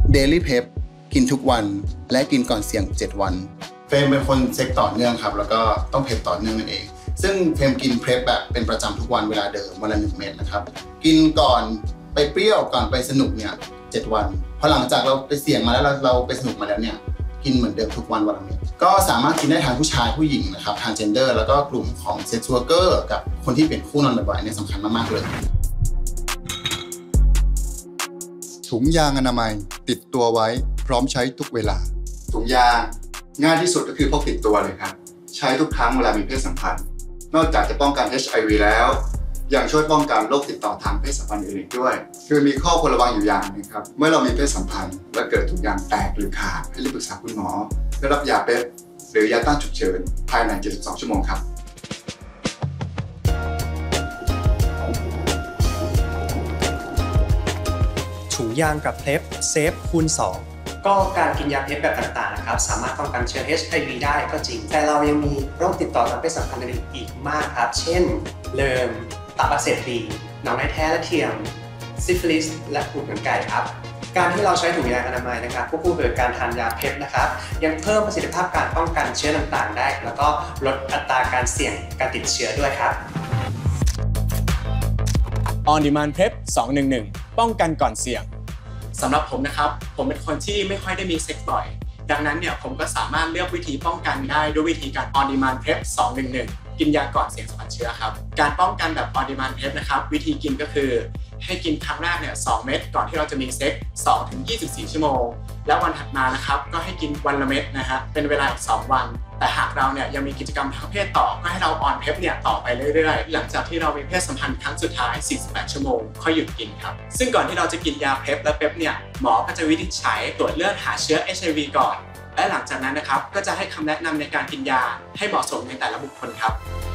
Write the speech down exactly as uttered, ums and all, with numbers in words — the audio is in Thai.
Daily Prep กินทุกวันและกินก่อนเสี่ยงเจ็ดวันเฟรมเป็นคนเซ็กต่อเนื่องครับแล้วก็ต้องเพปต่อเนื่องนั่นเองซึ่งเฟรมกินเพปแบบเป็นประจำทุกวันเวลาเดิมวันละหนึ่งเม็ดนะครับกินก่อนไปเปรี้ยวก่อนไปสนุกเนี่ยเจ็ดวันพอหลังจากเราไปเสี่ยงมาแล้วเราเราไปสนุกมาแล้วเนี่ยกินเหมือนเดิมทุกวันวันละเม็ดก็สามารถกินได้ทั้งผู้ชายผู้หญิงนะครับทางเจนเดอร์แล้วก็กลุ่มของเซ็กซ์เวิร์กเกอร์กับคนที่เป็นคู่นอนบ่อยๆเนี่ยสำคัญมากๆเลยถุงยางอนามัยติดตัวไว้พร้อมใช้ทุกเวลาถุงยางง่ายที่สุดก็คือพกติดตัวเลยครับใช้ทุกครั้งเวลามีเพศสัมพันธ์นอกจากจะป้องกัน เอช ไอ วี แล้วยังช่วยป้องกันโรคติดต่อทางเพศสัมพันธ์อื่นๆด้วยคือมีข้อควรระวังอยู่อย่างนึงครับเมื่อเรามีเพศสัมพันธ์และเกิดถุงยางแตกหรือขาดให้รีบปรึกษาคุณหมอเพื่อรับยาเป๊ปหรือยาต้านฉุกเฉินภายในเจ็ดสิบสองชั่วโมงครับถุงยางกับเพล็บเซฟคูณสองก็การกินยาเพล็บแบบต่างๆนะครับสามารถป้องกันเชื้อ เอช ไอ วี ได้ก็จริงแต่เรายังมีโรคติดต่อทางเพศสัมพันธ์อื่นอีกมากครับเช่นเลิมตับอักเสบบีหนองในแท้และเทียมซิฟิลิสและปูดเหมือนไก่ครับการที่เราใช้ถุงยางอนามัยนะครับควบคู่กับการทานยาเพล็บนะครับยังเพิ่มประสิทธิภาพการป้องกันเชื้อต่างๆได้แล้วก็ลดอัตราการเสี่ยงการติดเชื้อด้วยครับ On Demand Prep สองหนึ่งหนึ่งป้องกันก่อนเสี่ยงสำหรับผมนะครับผมเป็นคนที่ไม่ค่อยได้มีเซ็กส์บ่อยดังนั้นเนี่ยผมก็สามารถเลือกวิธีป้องกันได้ด้วยวิธีการ On Demand Prep สองหนึ่งหนึ่งกินยาก่อนเสี่ยงสัมผัสเชื้อครับการป้องกันแบบ On Demand Prep นะครับวิธีกินก็คือให้กินครั้งแรกเนี่ยสองเม็ดก่อนที่เราจะมีเซ็กส์ สองถึงยี่สิบสี่ ชั่วโมงแล้ววันถัดมานะครับก็ให้กินวันละเม็ดนะฮะเป็นเวลาอีกสองวันแต่หากเราเนี่ยยังมีกิจกรรมทางเพศต่อก็ให้เรา On Prep เนี่ยต่อไปเรื่อยๆหลังจากที่เรามีเพศสัมพันธ์ครั้งสุดท้ายสี่สิบแปดชั่วโมงค่อยหยุดกินครับซึ่งก่อนที่เราจะกินยาเพปและเพปเนี่ยหมอก็จะวินิจฉัยตรวจเลือดหาเชื้อ เอช ไอ วี ก่อนและหลังจากนั้นนะครับก็จะให้คำแนะนำในการกินยาให้เหมาะสมในแต่ละบุคคลครับ